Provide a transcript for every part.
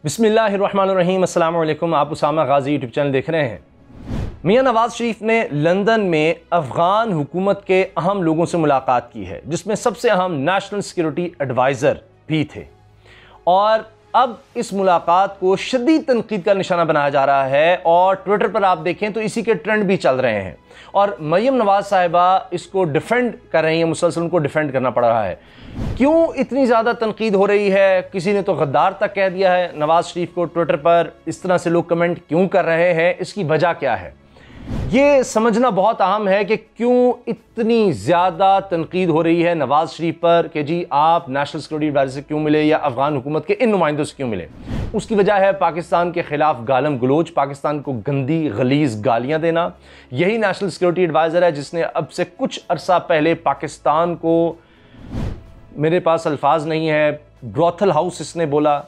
बिस्मिल्लाहिर्रहमानिर्रहीम। अस्सलाम वालेकुम। आप उसामा गाजी यूट्यूब चैनल देख रहे हैं। मियां नवाज शरीफ ने लंदन में अफ़गान हुकूमत के अहम लोगों से मुलाकात की है, जिसमें सबसे अहम नेशनल सिक्योरिटी एडवाइज़र भी थे। और अब इस मुलाकात को शदीद तनकीद का निशाना बनाया जा रहा है और ट्विटर पर आप देखें तो इसी के ट्रेंड भी चल रहे हैं और मरियम नवाज साहिबा इसको डिफेंड कर रही हैं, मुसलसल उनको डिफेंड करना पड़ रहा है। क्यों इतनी ज़्यादा तनकीद हो रही है? किसी ने तो गद्दार तक कह दिया है नवाज शरीफ को। ट्विटर पर इस तरह से लोग कमेंट क्यों कर रहे हैं, इसकी वजह क्या है, ये समझना बहुत अहम है कि क्यों इतनी ज़्यादा तनकीद हो रही है नवाज शरीफ पर कि जी आप नेशनल सिक्योरिटी एडवाइजर से क्यों मिले या अफगान हुकूमत के इन नुमाइंदों से क्यों मिले। उसकी वजह है पाकिस्तान के खिलाफ गालम गलोच, पाकिस्तान को गंदी गलीज गालियां देना। यही नेशनल सिक्योरिटी एडवाइज़र है जिसने अब से कुछ अरसा पहले पाकिस्तान को, मेरे पास अल्फाज नहीं है, ब्रोथल हाउस इसने बोला।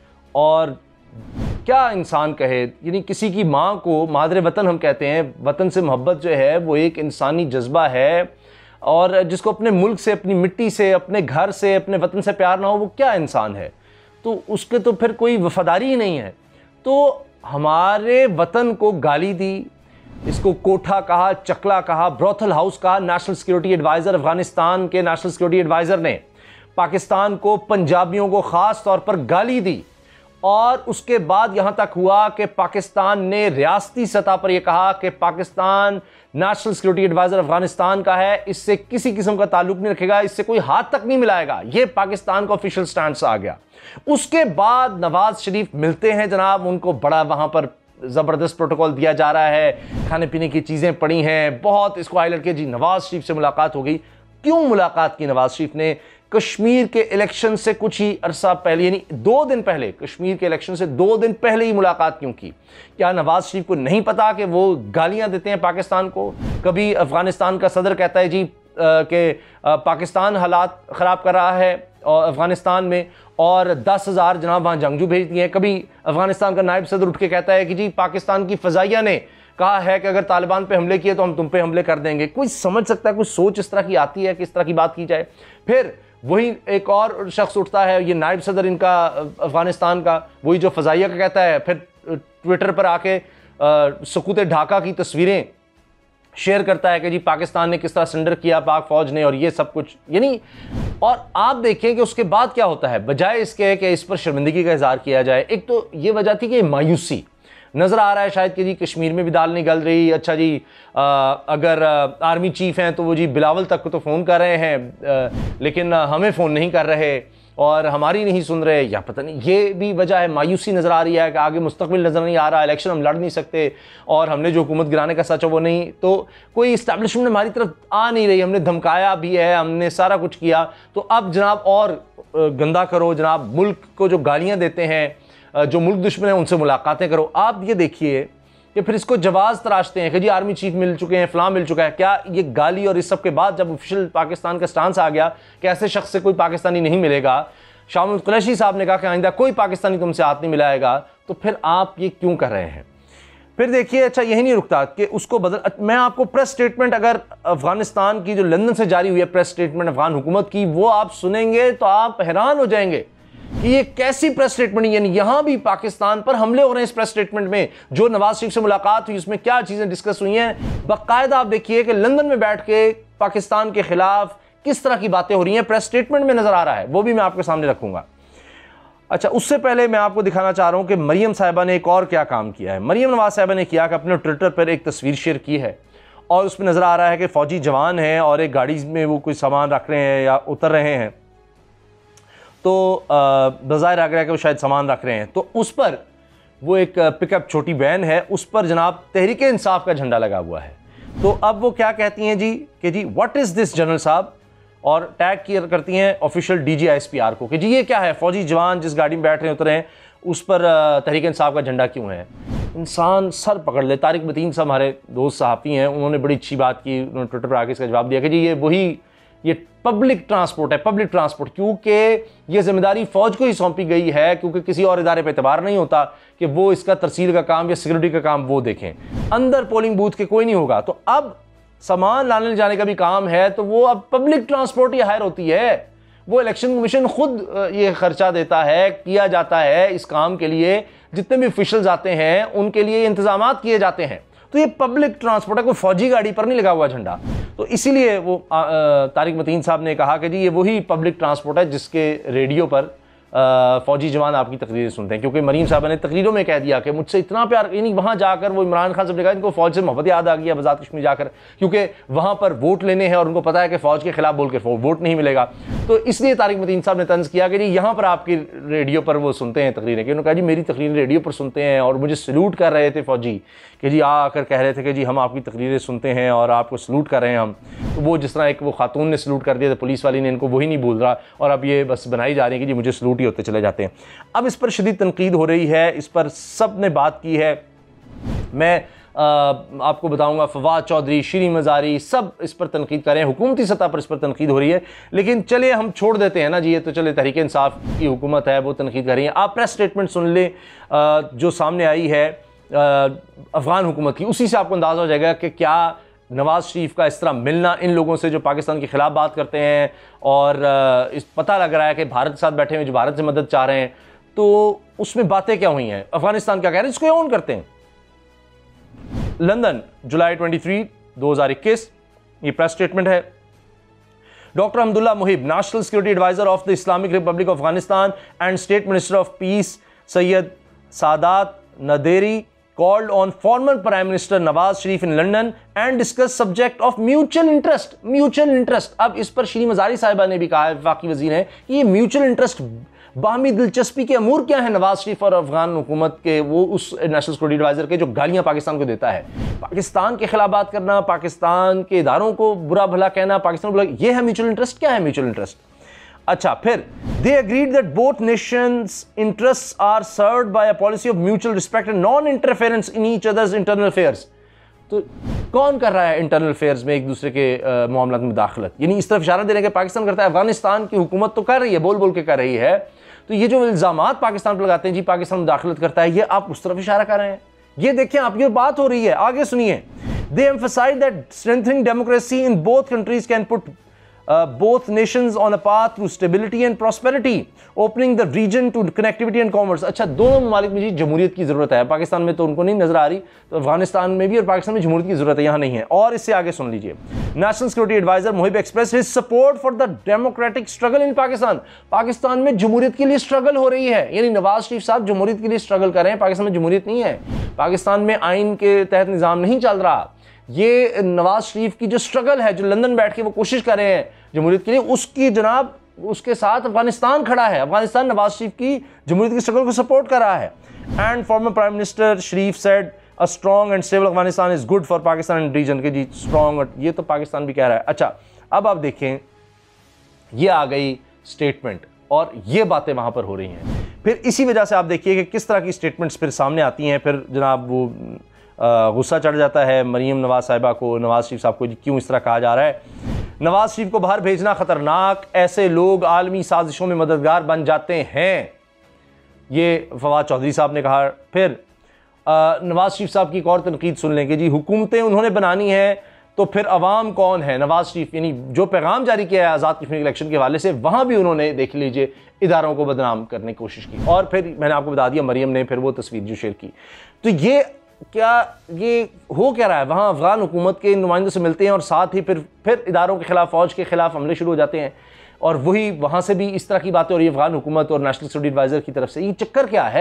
और क्या इंसान कहे, यानी किसी की माँ को मादरे वतन हम कहते हैं। वतन से मोहब्बत जो है वो एक इंसानी जज्बा है और जिसको अपने मुल्क से, अपनी मिट्टी से, अपने घर से, अपने वतन से प्यार ना हो, वो क्या इंसान है? तो उसके तो फिर कोई वफादारी ही नहीं है। तो हमारे वतन को गाली दी, इसको कोठा कहा, चकला कहा, ब्रोथल हाउस कहा। नेशनल सिक्योरिटी एडवाइज़र, अफगानिस्तान के नेशनल सिक्योरिटी एडवाइज़र ने पाकिस्तान को, पंजाबियों को ख़ास तौर पर गाली दी। और उसके बाद यहाँ तक हुआ कि पाकिस्तान ने रियासती सतह पर यह कहा कि Pakistan national security adviser Afghanistan का है, इससे किसी किस्म का ताल्लुक नहीं रखेगा, इससे कोई हाथ तक नहीं मिलाएगा। यह पाकिस्तान का ऑफिशियल स्टैंड आ गया। उसके बाद नवाज शरीफ मिलते हैं जनाब, उनको बड़ा वहाँ पर ज़बरदस्त प्रोटोकॉल दिया जा रहा है, खाने पीने की चीज़ें पड़ी हैं, बहुत इसको हाईलाइट किया जी नवाज शरीफ से मुलाकात हो गई। क्यों मुलाकात की नवाज शरीफ ने? कश्मीर के इलेक्शन से कुछ ही अरसा पहले, यानी 2 दिन पहले, कश्मीर के इलेक्शन से 2 दिन पहले ही मुलाकात क्यों की? क्या नवाज शरीफ को नहीं पता कि वो गालियां देते हैं पाकिस्तान को? कभी अफगानिस्तान का सदर कहता है जी कि पाकिस्तान हालात ख़राब कर रहा है और अफगानिस्तान में, और 10,000 जनाब वहाँ जंगजू भेज दिए हैं। कभी अफगानिस्तान का नायब सदर उठ के कहता है कि जी पाकिस्तान की फ़ज़ाइया ने कहा है कि अगर तालिबान पे हमले किए तो हम तुम पे हमले कर देंगे। कोई समझ सकता है, कोई सोच इस तरह की आती है कि इस तरह की बात की जाए? फिर वही एक और शख्स उठता है, ये नायब सदर इनका अफगानिस्तान का, वही जो फ़ज़ाइया का कहता है, फिर ट्विटर पर आके सकूत ढाका की तस्वीरें शेयर करता है कि जी पाकिस्तान ने किस तरह सरेंडर किया, पाक फौज ने, और ये सब कुछ। यानी और आप देखें कि उसके बाद क्या होता है, बजाय इसके कि इस पर शर्मिंदगी का इजहार किया जाए। एक तो ये वजह थी कि मायूसी नज़र आ रहा है शायद कि जी कश्मीर में भी दाल नहीं गल रही। अच्छा जी अगर आर्मी चीफ हैं तो वो जी बिलावल तक को तो फ़ोन कर रहे हैं लेकिन हमें फ़ोन नहीं कर रहे और हमारी नहीं सुन रहे, या पता नहीं, ये भी वजह है। मायूसी नज़र आ रही है कि आगे मुस्तकबिल नज़र नहीं आ रहा, इलेक्शन हम लड़ नहीं सकते और हमने जो हुकूमत गिराने का सच है वो नहीं, तो कोई इस्टेब्लिशमेंट हमारी तरफ आ नहीं रही। हमने धमकाया भी है, हमने सारा कुछ किया, तो अब जनाब और गंदा करो जनाब, मुल्क को जो गालियाँ देते हैं, जो मुल्क दुश्मन है उनसे मुलाकातें करो। आप ये देखिए कि फिर इसको जवाज़ तराशते हैं कि जी आर्मी चीफ मिल चुके हैं, फलां मिल चुका है। क्या ये गाली और इस सब के बाद जब ऑफिशियल पाकिस्तान का स्टांस आ गया कि ऐसे शख्स से कोई पाकिस्तानी नहीं मिलेगा, शामुल कुरैशी साहब ने कहा कि आइंदा कोई पाकिस्तानी तुमसे हाथ नहीं मिलाएगा, तो फिर आप ये क्यों कर रहे हैं? फिर देखिए, अच्छा यही नहीं रुकता कि उसको बदल, मैं आपको प्रेस स्टेटमेंट, अगर अफगानिस्तान की जो लंदन से जारी हुई है प्रेस स्टेटमेंट अफगान हुकूमत की, वो आप सुनेंगे तो आप हैरान हो जाएंगे कि ये कैसी प्रेस स्टेटमेंट। यानी यहां भी पाकिस्तान पर हमले हो रहे हैं इस प्रेस स्टेटमेंट में। जो नवाज शरीफ से मुलाकात हुई उसमें क्या चीजें डिस्कस हुई हैं, बाकायदा आप देखिए कि लंदन में बैठ के पाकिस्तान के खिलाफ किस तरह की बातें हो रही हैं, प्रेस स्टेटमेंट में नजर आ रहा है। वो भी मैं आपके सामने रखूंगा। अच्छा, उससे पहले मैं आपको दिखाना चाह रहा हूं कि मरियम साहिबा ने एक और क्या काम किया है। मरियम नवाज साहिबा ने किया कि अपने ट्विटर पर एक तस्वीर शेयर की है और उसमें नजर आ रहा है कि फौजी जवान हैं और एक गाड़ी में वो कोई सामान रख रहे हैं या उतर रहे हैं, तो बज़ाहिर लग रहा है कि वो शायद सामान रख रहे हैं। तो उस पर वो एक पिकअप छोटी वैन है, उस पर जनाब तहरीक इंसाफ का झंडा लगा हुआ है। तो अब वो क्या कहती हैं जी कि जी व्हाट इज़ दिस जनरल साहब, और टैग किया करती हैं ऑफिशियल DGISPR को कि जी ये क्या है, फौजी जवान जिस गाड़ी में बैठ रहे उतरे हैं उस पर तहरीक इंसाफ का झंडा क्यों है? इंसान सर पकड़ ले। तारिक मतीन साहब हमारे दोस्त सहाफ़ी हैं, उन्होंने बड़ी अच्छी बात की, उन्होंने ट्विटर पर आके इसका जवाब दिया कि जी ये पब्लिक ट्रांसपोर्ट है, पब्लिक ट्रांसपोर्ट, क्योंकि ये जिम्मेदारी फौज को ही सौंपी गई है, क्योंकि किसी और इदारे पर एतबार नहीं होता कि वो इसका तरसील का काम या सिक्योरिटी का काम वो देखें, अंदर पोलिंग बूथ के कोई नहीं होगा। तो अब सामान लाने ले जाने का भी काम है, तो वो अब पब्लिक ट्रांसपोर्ट ही हायर होती है। वो इलेक्शन कमीशन खुद ये खर्चा देता है, किया जाता है इस काम के लिए, जितने भी ऑफिशियल्स आते हैं उनके लिए इंतजाम किए जाते हैं। तो ये पब्लिक ट्रांसपोर्ट है, कोई फौजी गाड़ी पर नहीं लगा हुआ झंडा। तो इसीलिए वो तारिक मतीन साहब ने कहा कि जी ये वही पब्लिक ट्रांसपोर्ट है जिसके रेडियो पर फौजी जवान आपकी तकरीरें सुनते हैं। क्योंकि मरीम साहब ने तकरीरों में कह दिया कि मुझसे इतना प्यार, यानी वहाँ जाकर वो इमरान खान साहब ने कहा इनको फौज से मोहब्बत याद आ गई है आज़ाद कश्मीर जाकर, क्योंकि वहाँ पर वोट लेने हैं और उनको पता है कि फौज के खिलाफ बोल के वोट नहीं मिलेगा। तो इसलिए तारिक मतीन साहब ने तंज किया कि जी यहाँ पर आपकी रेडियो पर वो सुनते हैं तकरीरें, कि उन्होंने कहा जी मेरी तकरीरें रेडियो पर सुनते हैं, और मुझे सल्यूट कर रहे थे फौजी कि जी आकर कह रहे थे कि जी हम आपकी तकरीरें सुनते हैं और आपको सल्यूट कर रहे हैं हम। तो वो जिस तरह एक वो खातून ने सल्यूट कर दिया, तो पुलिस वाली ने इनको वही नहीं भूल रहा, और अब ये बस बनाई जा रही है कि जी मुझे सल्यूट ही होते चले जाते हैं। अब इस पर शदीद तनकीद हो रही है, इस पर सब ने बात की है। मैं आपको बताऊंगा फवाद चौधरी, शीरी मज़ारी सब इस पर तनकीद कर रहे हैं, हुकूमती सतह पर इस पर तनकीद हो रही है। लेकिन चले हम छोड़ देते हैं ना जी, ये तो चले तहरीक इंसाफ की हुकूमत है वो तनकीद कर रही है। आप प्रेस स्टेटमेंट सुन ले जो सामने आई है अफ़गान हुकूमत की, उसी से आपको अंदाज़ा हो जाएगा कि क्या नवाज़ शरीफ का इस तरह मिलना इन लोगों से जो पाकिस्तान के ख़िलाफ़ बात करते हैं और इस पता लग रहा है कि भारत के साथ बैठे हुए जो भारत से मदद चाह रहे हैं, तो उसमें बातें क्या हुई हैं, अफ़गानिस्तान क्या कह रहे हैं, इसको ऑन करते हैं। लंदन जुलाई 23, 2021, ये प्रेस स्टेटमेंट है। Doctor Nawaz-Mohib, national security adviser of the Islamic Republic of Afghanistan and state minister of peace Sayed Sadat Naderi called on former Prime Minister Nawaz Sharif in London and discussed subject of mutual interest। Mutual interest, अब इस पर शीरी मज़ारी साहिबा ने भी कहा है, वफाकी वज़ीर है, कि ये म्यूचुअल इंटरेस्ट बाहमी दिलचस्पी के अमूर क्या है नवाज शरीफ और अफगान हुकूमत के, वो उस नेशनल सिक्योरिटी एडवाइजर के जो गालियां पाकिस्तान को देता है, पाकिस्तान के खिलाफ बात करना, पाकिस्तान के इदारों को बुरा भला कहना, पाकिस्तान बुरा, ये है म्यूचुअल इंटरेस्ट। क्या है म्यूचुअल इंटरेस्ट? अच्छा, फिर they agreed that both nations interests are served by a policy of mutual respect and non interference in each other's internal affairs. तो कौन कर रहा है इंटरनल अफेयर्स में एक दूसरे के मामलों में मुदाखलत, यानी इस तरफ इशारा देने के पाकिस्तान करता है। अफगानिस्तान की हुकूमत तो कर रही है, बोल बोल के कर रही है, तो ये जो इल्जामात पाकिस्तान पर लगाते हैं जी पाकिस्तान मुदाखलत करता है, ये आप उस तरफ इशारा कर रहे हैं। ये देखें, आप ये बात हो रही है, आगे सुनिए। They emphasise that strengthening democracy in both countries can put both nations on a path to stability and prosperity, opening the region to connectivity and commerce। अच्छा, दोनों ममालिक में जी जमहूरियत की ज़रूरत है, पाकिस्तान में तो उनको नहीं नज़र आ रही, तो अफगानिस्तान में भी और पाकिस्तान में जमहूरियत की ज़रूरत है, यहाँ नहीं है। और इससे आगे सुन लीजिए, national security adviser Mohib express his support for the democratic struggle in Pakistan. Pakistan में जमहूरियत के लिए स्ट्रगल हो रही है, यानी नवाज शरीफ साहब जमहूरियत के लिए स्ट्रगल कर रहे हैं। पाकिस्तान में जमहूरियत नहीं है, पाकिस्तान में आइन के तहत निज़ाम नहीं चल रहा। ये नवाज शरीफ की जो स्ट्रगल है, जो लंदन बैठ के वो कोशिश कर रहे हैं जमहूरियत के लिए, उसकी जनाब उसके साथ अफगानिस्तान खड़ा है। अफगानिस्तान नवाज शरीफ की जमहूरियत की स्ट्रगल को सपोर्ट कर रहा है। And former prime minister Sharif said a strong and stable Afghanistan is good for Pakistan and region के जी स्ट्रॉन्ग, ये तो पाकिस्तान भी कह रहा है। अच्छा, अब आप देखें, ये आ गई स्टेटमेंट और ये बातें वहां पर हो रही हैं। फिर इसी वजह से आप देखिए कि किस तरह की स्टेटमेंट्स फिर सामने आती हैं। फिर जनाब वो गुस्सा चढ़ जाता है मरीम नवाज साहिबा को, नवाज शरीफ साहब को क्यों इस तरह कहा जा रहा है। नवाज शरीफ को बाहर भेजना खतरनाक, ऐसे लोग आलमी साजिशों में मददगार बन जाते हैं, ये फवाद चौधरी साहब ने कहा। फिर नवाज शरीफ साहब की एक और तनकीद सुन लेंगे जी, हुकूमतें उन्होंने बनानी है तो फिर अवाम कौन है। नवाज शरीफ यानी जो पैगाम जारी किया है आज़ाद कश्मीर इलेक्शन के हवाले से, वहाँ भी उन्होंने देख लीजिए इदारों को बदनाम करने की कोशिश की। और फिर मैंने आपको बता दिया मरीम ने फिर वो तस्वीर जो शेयर की। तो ये क्या, ये हो क्या रहा है, वहाँ अफगान हुकूमत के नुमाइंदों से मिलते हैं और साथ ही फिर इदारों के खिलाफ, फौज के खिलाफ हमले शुरू हो जाते हैं, और वही वहाँ से भी इस तरह की बातें हो रही है अफगान हुकूमत और नेशनल सिक्योरिटी एडवाइजर की तरफ से। ये चक्कर क्या है?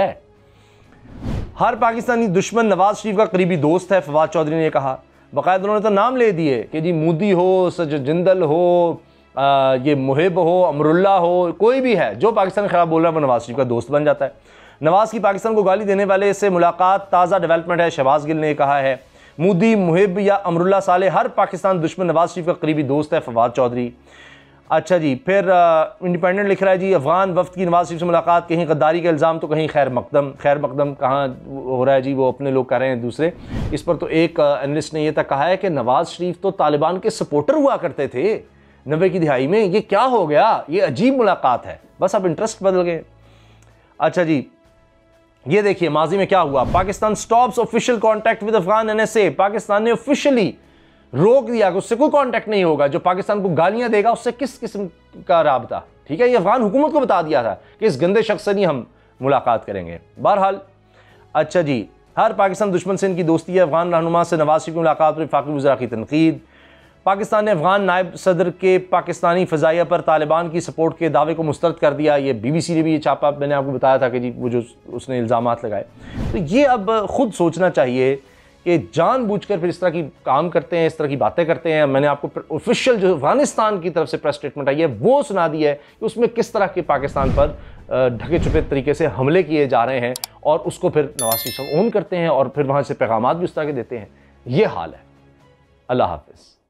हर पाकिस्तानी दुश्मन नवाज शरीफ का करीबी दोस्त है, फवाद चौधरी ने कहा। बाकायदा उन्होंने तो नाम ले दिए कि जी मोदी हो, जिंदल हो, ये मुहिब हो, अमरुल्ला हो, कोई भी है जो पाकिस्तान के खिलाफ बोल रहा है वो नवाज शरीफ का दोस्त बन जाता है। नवाज की पाकिस्तान को गाली देने वाले से मुलाकात ताज़ा डेवलपमेंट है, शहबाज गिल ने कहा है। मोदी, मुहिब या अमरुल्ला साले, हर पाकिस्तान दुश्मन नवाज शरीफ का करीबी दोस्त है, फवाद चौधरी। अच्छा जी, फिर इंडिपेंडेंट लिख रहा है जी, अफगान वफ्द की नवाज शरीफ से मुलाकात, कहीं गद्दारी का इल्ज़ाम तो कहीं खैर मकदम कहाँ हो रहा है जी, वो अपने लोग कर रहे हैं दूसरे। इस पर तो एक एनालिस्ट ने यह तक कहा है कि नवाज शरीफ तो तालिबान के सपोर्टर हुआ करते थे 90 की दिहाई में, ये क्या हो गया, ये अजीब मुलाकात है, बस अब इंटरेस्ट बदल गए। अच्छा जी, ये देखिए माजी में क्या हुआ, Pakistan stops official contact with Afghan NSA। Pakistan ने ऑफिशियली रोक दिया कि उससे कोई कांटेक्ट नहीं होगा, जो पाकिस्तान को गालियां देगा उससे किस किस्म का राबता, ठीक है, ये अफगान हुकूमत को बता दिया था कि इस गंदे शख्स से नहीं हम मुलाकात करेंगे। बहरहाल अच्छा जी, हर पाकिस्तान दुश्मन से इनकी दोस्ती है। अफगान रहनुमा से नवाज शरीफ की मुलाकात पर वफाकी वज़ीर की तनकीद। पाकिस्तान ने अफगान नायब सदर के पाकिस्तानी फ़ज़ाइया पर तालिबान की सपोर्ट के दावे को मुस्तरद कर दिया। ये BBC ने भी ये छापा, मैंने आपको बताया था कि जी वो जो उसने इल्ज़ामात लगाए। तो ये अब ख़ुद सोचना चाहिए कि जानबूझकर फिर इस तरह की काम करते हैं, इस तरह की बातें करते हैं। मैंने आपको ऑफिशियल जो अफगानिस्तान की तरफ से प्रेस स्टेटमेंट आई है वो सुना दी है कि उसमें किस तरह के पाकिस्तान पर ढके छुपे तरीके से हमले किए जा रहे हैं और उसको फिर नवाज शरीफ ओन करते हैं और फिर वहाँ से पैगामात भी उस तरह के देते हैं। ये हाल है। अल्लाह हाफ़िज़।